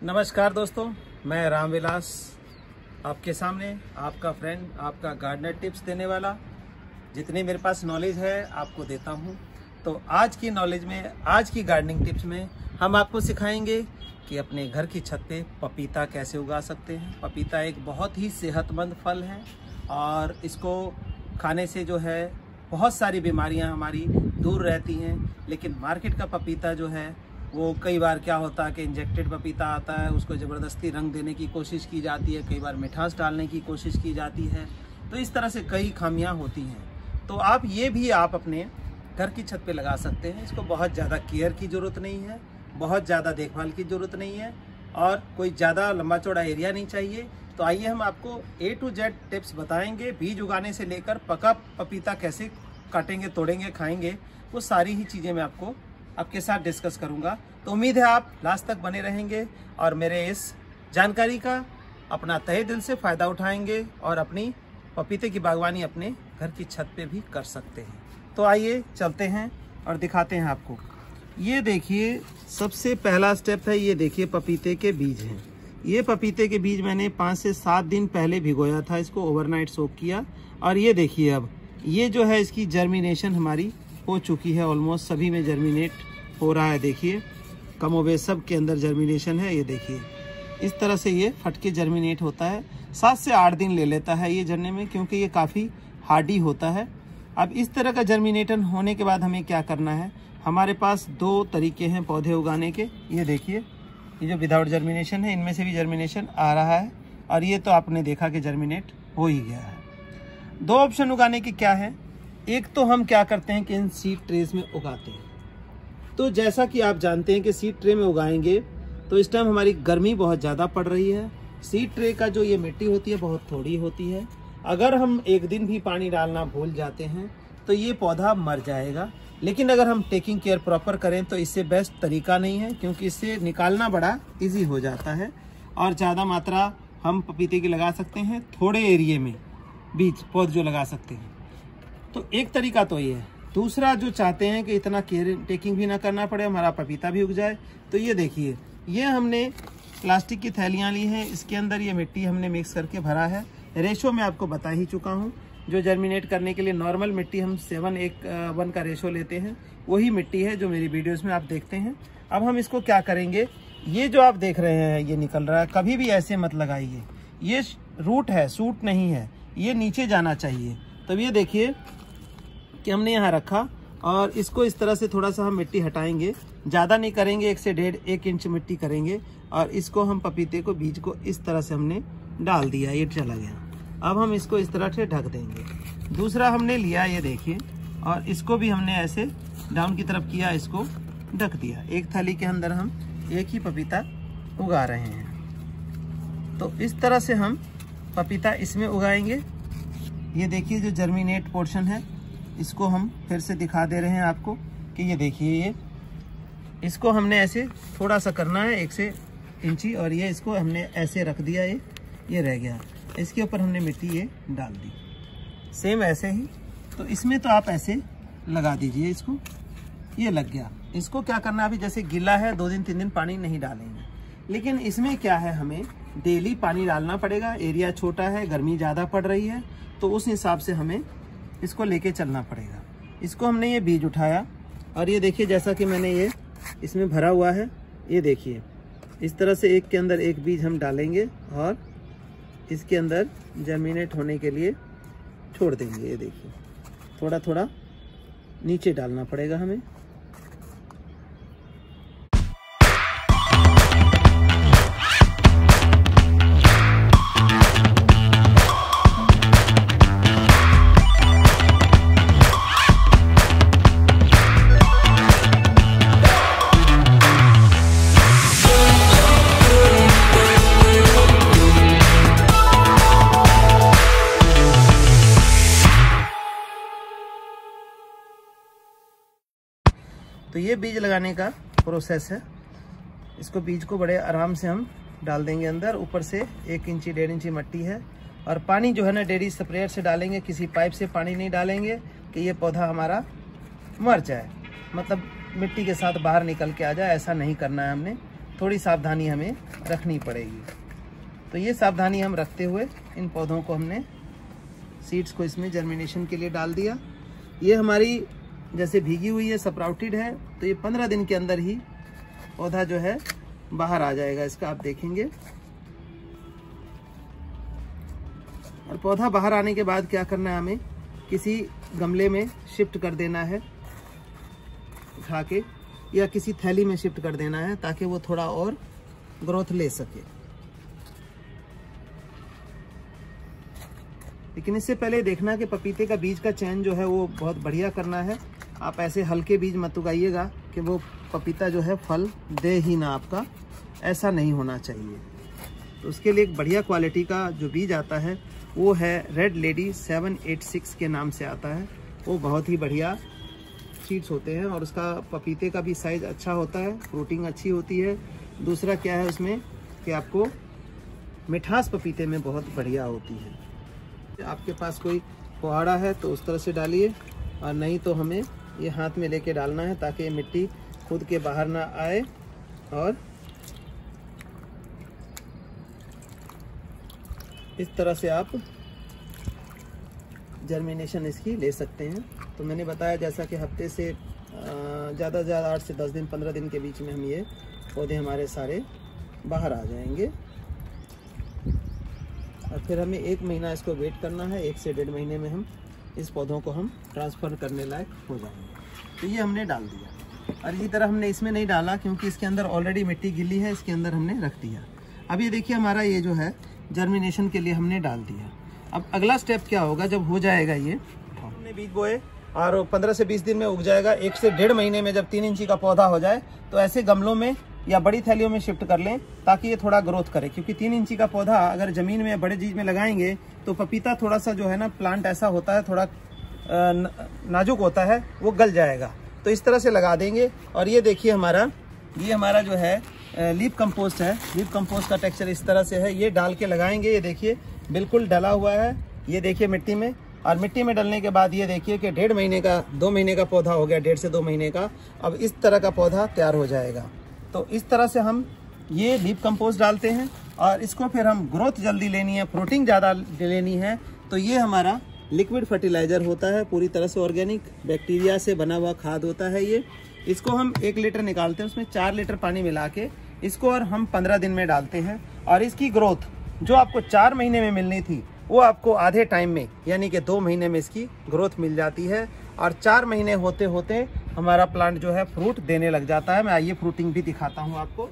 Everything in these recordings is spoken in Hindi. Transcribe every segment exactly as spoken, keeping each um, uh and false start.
नमस्कार दोस्तों, मैं रामविलास आपके सामने आपका फ्रेंड, आपका गार्डनर टिप्स देने वाला। जितनी मेरे पास नॉलेज है आपको देता हूं। तो आज की नॉलेज में, आज की गार्डनिंग टिप्स में हम आपको सिखाएंगे कि अपने घर की छत पे पपीता कैसे उगा सकते हैं। पपीता एक बहुत ही सेहतमंद फल है और इसको खाने से जो है बहुत सारी बीमारियां हमारी दूर रहती हैं। लेकिन मार्केट का पपीता जो है वो कई बार क्या होता है कि इंजेक्टेड पपीता आता है, उसको ज़बरदस्ती रंग देने की कोशिश की जाती है, कई बार मिठास डालने की कोशिश की जाती है। तो इस तरह से कई खामियां होती हैं। तो आप ये भी आप अपने घर की छत पे लगा सकते हैं। इसको बहुत ज़्यादा केयर की ज़रूरत नहीं है, बहुत ज़्यादा देखभाल की ज़रूरत नहीं है और कोई ज़्यादा लंबा चौड़ा एरिया नहीं चाहिए। तो आइए हम आपको ए टू जेड टिप्स बताएंगे। बीज उगाने से लेकर पका पपीता कैसे काटेंगे, तोड़ेंगे, खाएंगे, वो सारी ही चीज़ें मैं आपको आपके साथ डिस्कस करूंगा। तो उम्मीद है आप लास्ट तक बने रहेंगे और मेरे इस जानकारी का अपना तहे दिल से फ़ायदा उठाएंगे और अपनी पपीते की बागवानी अपने घर की छत पे भी कर सकते हैं। तो आइए चलते हैं और दिखाते हैं आपको। ये देखिए, सबसे पहला स्टेप है, ये देखिए पपीते के बीज हैं। ये पपीते के बीज मैंने पाँच से सात दिन पहले भिगोया था, इसको ओवरनाइट सोक किया। और ये देखिए, अब ये जो है इसकी जर्मिनेशन हमारी हो चुकी है, ऑलमोस्ट सभी में जर्मिनेट हो रहा है। देखिए कमोबेश सब के अंदर जर्मिनेशन है। ये देखिए इस तरह से ये फट के जर्मिनेट होता है। सात से आठ दिन ले लेता है ये जरने में, क्योंकि ये काफ़ी हार्डी होता है। अब इस तरह का जर्मिनेशन होने के बाद हमें क्या करना है, हमारे पास दो तरीके हैं पौधे उगाने के। ये देखिए, ये जो विदाउट जर्मिनेशन है, इनमें से भी जर्मिनेशन आ रहा है और ये तो आपने देखा कि जर्मिनेट हो ही गया है। दो ऑप्शन उगाने के क्या है, एक तो हम क्या करते हैं कि इन सीड ट्रेज में उगाते हैं। तो जैसा कि आप जानते हैं कि सीड ट्रे में उगाएंगे तो इस टाइम हमारी गर्मी बहुत ज़्यादा पड़ रही है। सीड ट्रे का जो ये मिट्टी होती है बहुत थोड़ी होती है। अगर हम एक दिन भी पानी डालना भूल जाते हैं तो ये पौधा मर जाएगा। लेकिन अगर हम टेकिंग केयर प्रॉपर करें तो इससे बेस्ट तरीका नहीं है, क्योंकि इससे निकालना बड़ा ईजी हो जाता है और ज़्यादा मात्रा हम पपीते की लगा सकते हैं थोड़े एरिए में, बीज पौध जो लगा सकते हैं। तो एक तरीका तो ये है। दूसरा जो चाहते हैं कि इतना केयर टेकिंग भी ना करना पड़े, हमारा पपीता भी उग जाए, तो ये देखिए, ये हमने प्लास्टिक की थैलियाँ ली हैं, इसके अंदर ये मिट्टी हमने मिक्स करके भरा है। रेशो मैं आपको बता ही चुका हूँ। जो जर्मिनेट करने के लिए नॉर्मल मिट्टी हम सेवन एक वन का रेशो लेते हैं, वही मिट्टी है जो मेरी वीडियोज़ में आप देखते हैं। अब हम इसको क्या करेंगे, ये जो आप देख रहे हैं ये निकल रहा है, कभी भी ऐसे मत लगाइए। ये रूट है, सूट नहीं है, ये नीचे जाना चाहिए। तब ये देखिए कि हमने यहाँ रखा और इसको इस तरह से थोड़ा सा हम मिट्टी हटाएंगे, ज़्यादा नहीं करेंगे, एक से डेढ़ एक इंच मिट्टी करेंगे और इसको हम पपीते को बीज को इस तरह से हमने डाल दिया, ये चला गया। अब हम इसको इस तरह से ढक देंगे। दूसरा हमने लिया, ये देखिए, और इसको भी हमने ऐसे डाउन की तरफ किया, इसको ढक दिया। एक थाली के अंदर हम एक ही पपीता उगा रहे हैं। तो इस तरह से हम पपीता इसमें उगाएंगे। ये देखिए जो जर्मिनेट पोर्शन है, इसको हम फिर से दिखा दे रहे हैं आपको कि ये देखिए, ये इसको हमने ऐसे थोड़ा सा करना है, एक से इंची, और ये इसको हमने ऐसे रख दिया, ये ये रह गया। इसके ऊपर हमने मिट्टी ये डाल दी, सेम ऐसे ही। तो इसमें तो आप ऐसे लगा दीजिए इसको, ये लग गया। इसको क्या करना है, अभी जैसे गीला है, दो दिन तीन दिन पानी नहीं डालेंगे। लेकिन इसमें क्या है, हमें डेली पानी डालना पड़ेगा। एरिया छोटा है, गर्मी ज़्यादा पड़ रही है, तो उस हिसाब से हमें इसको लेके चलना पड़ेगा। इसको हमने ये बीज उठाया और ये देखिए, जैसा कि मैंने ये इसमें भरा हुआ है, ये देखिए इस तरह से एक के अंदर एक बीज हम डालेंगे और इसके अंदर जर्मिनेट होने के लिए छोड़ देंगे। ये देखिए, थोड़ा थोड़ा नीचे डालना पड़ेगा हमें। तो ये बीज लगाने का प्रोसेस है। इसको बीज को बड़े आराम से हम डाल देंगे अंदर। ऊपर से एक इंची डेढ़ इंची मिट्टी है और पानी जो है ना डेली स्प्रेयर से डालेंगे, किसी पाइप से पानी नहीं डालेंगे कि ये पौधा हमारा मर जाए, मतलब मिट्टी के साथ बाहर निकल के आ जाए, ऐसा नहीं करना है हमने। थोड़ी सावधानी हमें रखनी पड़ेगी। तो ये सावधानी हम रखते हुए इन पौधों को हमने सीड्स को इसमें जर्मिनेशन के लिए डाल दिया। ये हमारी जैसे भीगी हुई है, स्प्राउटेड है, तो ये पंद्रह दिन के अंदर ही पौधा जो है बाहर आ जाएगा इसका, आप देखेंगे। और पौधा बाहर आने के बाद क्या करना है, हमें किसी गमले में शिफ्ट कर देना है उठा के, या किसी थैली में शिफ्ट कर देना है ताकि वो थोड़ा और ग्रोथ ले सके। लेकिन इससे पहले देखना कि पपीते का बीज का चयन जो है वो बहुत बढ़िया करना है। आप ऐसे हल्के बीज मत उगाइएगा कि वो पपीता जो है फल दे ही ना आपका, ऐसा नहीं होना चाहिए। तो उसके लिए एक बढ़िया क्वालिटी का जो बीज आता है वो है red lady seven eight six के नाम से आता है। वो बहुत ही बढ़िया सीड्स होते हैं और उसका पपीते का भी साइज़ अच्छा होता है, फ्रूटिंग अच्छी होती है। दूसरा क्या है उसमें कि आपको मिठास पपीते में बहुत बढ़िया होती है। आपके पास कोई कुहाड़ा है तो उस तरह से डालिए, और नहीं तो हमें ये हाथ में लेके डालना है ताकि मिट्टी खुद के बाहर ना आए, और इस तरह से आप जर्मिनेशन इसकी ले सकते हैं। तो मैंने बताया जैसा कि हफ्ते से ज़्यादा से ज़्यादा आठ से दस दिन पंद्रह दिन के बीच में हम ये पौधे हमारे सारे बाहर आ जाएंगे। और फिर हमें एक महीना इसको वेट करना है, एक से डेढ़ महीने में हम इस पौधों को हम ट्रांसफ़र करने लायक हो जाएंगे। तो ये हमने डाल दिया, और इसी तरह हमने इसमें नहीं डाला क्योंकि इसके अंदर ऑलरेडी मिट्टी गिली है, इसके अंदर हमने रख दिया। अब ये देखिए हमारा ये जो है जर्मिनेशन के लिए हमने डाल दिया। अब अगला स्टेप क्या होगा, जब हो जाएगा ये, हमने बीज बोए और पंद्रह से बीस दिन में उग जाएगा। एक से डेढ़ महीने में जब तीन इंची का पौधा हो जाए तो ऐसे गमलों में या बड़ी थैलियों में शिफ्ट कर लें ताकि ये थोड़ा ग्रोथ करे, क्योंकि तीन इंची का पौधा अगर ज़मीन में बड़े चीज़ में लगाएंगे तो पपीता थोड़ा सा जो है ना, प्लांट ऐसा होता है थोड़ा नाजुक होता है, वो गल जाएगा। तो इस तरह से लगा देंगे। और ये देखिए हमारा ये हमारा जो है लीफ कंपोस्ट है, लीफ कंपोस्ट का टेक्सचर इस तरह से है। ये डाल के लगाएंगे, ये देखिए बिल्कुल डला हुआ है, ये देखिए मिट्टी में। और मिट्टी में डलने के बाद ये देखिए कि डेढ़ महीने का दो महीने का पौधा हो गया, डेढ़ से दो महीने का। अब इस तरह का पौधा तैयार हो जाएगा। तो इस तरह से हम ये लीफ कंपोस्ट डालते हैं, और इसको फिर हम ग्रोथ जल्दी लेनी है, प्रोटीन ज़्यादा लेनी है, तो ये हमारा लिक्विड फर्टिलाइज़र होता है, पूरी तरह से ऑर्गेनिक बैक्टीरिया से बना हुआ खाद होता है ये। इसको हम एक लीटर निकालते हैं, उसमें चार लीटर पानी मिला के इसको और हम पंद्रह दिन में डालते हैं। और इसकी ग्रोथ जो आपको चार महीने में मिलनी थी वो आपको आधे टाइम में यानी कि दो महीने में इसकी ग्रोथ मिल जाती है। और चार महीने होते होते हमारा प्लांट जो है फ्रूट देने लग जाता है। मैं आइए फ्रूटिंग भी दिखाता हूँ आपको।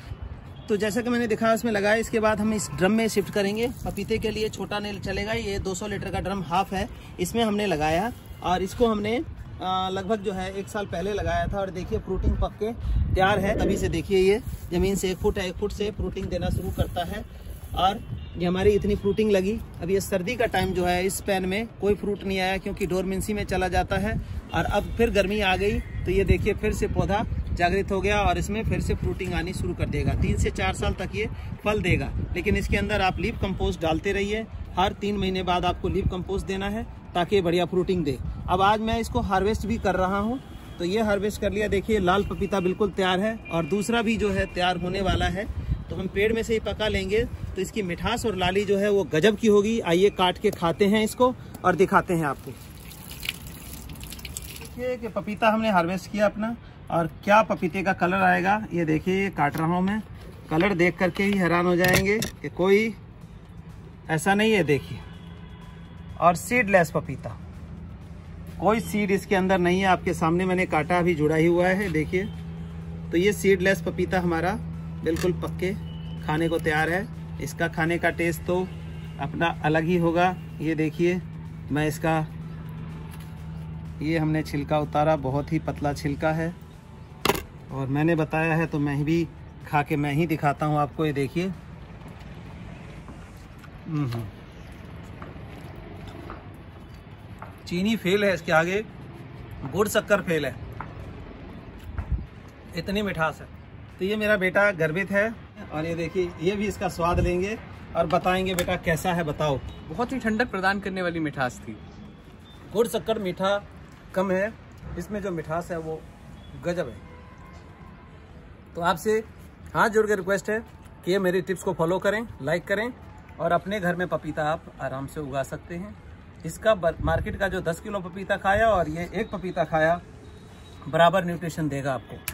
तो जैसा कि मैंने दिखाया उसमें लगाया, इसके बाद हम इस ड्रम में शिफ्ट करेंगे। पपीते के लिए छोटा नहीं चलेगा, ये दो सौ लीटर का ड्रम हाफ है, इसमें हमने लगाया। और इसको हमने लगभग जो है एक साल पहले लगाया था। और देखिए फ्रूटिंग पक के तैयार है, तभी से देखिए ये ज़मीन से एक फुट है, एक फुट से फ्रूटिंग देना शुरू करता है। और ये हमारी इतनी फ्रूटिंग लगी। अब ये सर्दी का टाइम जो है, इस पैन में कोई फ्रूट नहीं आया क्योंकि डोरमेंसी में चला जाता है। और अब फिर गर्मी आ गई तो ये देखिए फिर से पौधा जागृत हो गया और इसमें फिर से फ्रूटिंग आनी शुरू कर देगा। तीन से चार साल तक ये फल देगा, लेकिन इसके अंदर आप लीफ कंपोस्ट डालते रहिए। हर तीन महीने बाद आपको लीफ कंपोस्ट देना है ताकि बढ़िया फ्रूटिंग दे। अब आज मैं इसको हार्वेस्ट भी कर रहा हूँ, तो ये हार्वेस्ट कर लिया। देखिए लाल पपीता बिल्कुल तैयार है, और दूसरा भी जो है तैयार होने वाला है। तो हम पेड़ में से ही पका लेंगे तो इसकी मिठास और लाली जो है वो गजब की होगी। आइए काट के खाते हैं इसको और दिखाते हैं आपको। देखिए कि पपीता हमने हार्वेस्ट किया अपना, और क्या पपीते का कलर आएगा। ये देखिए ये काट रहा हूँ मैं, कलर देख करके ही हैरान हो जाएंगे कि कोई ऐसा नहीं है। देखिए, और सीडलेस पपीता, कोई सीड इसके अंदर नहीं है। आपके सामने मैंने काटा, अभी जुड़ा ही हुआ है, देखिए। तो ये सीडलेस पपीता हमारा बिल्कुल पक्के खाने को तैयार है। इसका खाने का टेस्ट तो अपना अलग ही होगा। ये देखिए मैं इसका, ये हमने छिलका उतारा, बहुत ही पतला छिलका है, और मैंने बताया है तो मैं भी खा के मैं ही दिखाता हूँ आपको। ये देखिए चीनी फेल है इसके आगे, गुड़ शक्कर फेल है, इतनी मिठास है। तो ये मेरा बेटा गर्वित है, और ये देखिए ये भी इसका स्वाद लेंगे और बताएंगे बेटा कैसा है, बताओ। बहुत ही ठंडक प्रदान करने वाली मिठास थी। गुड़ शक्कर मीठा कम है, इसमें जो मिठास है वो गजब है। तो आपसे हाथ जोड़ के रिक्वेस्ट है कि ये मेरी टिप्स को फॉलो करें, लाइक करें और अपने घर में पपीता आप आराम से उगा सकते हैं। इसका मार्केट का जो दस किलो पपीता खाया और ये एक पपीता खाया बराबर न्यूट्रिशन देगा आपको।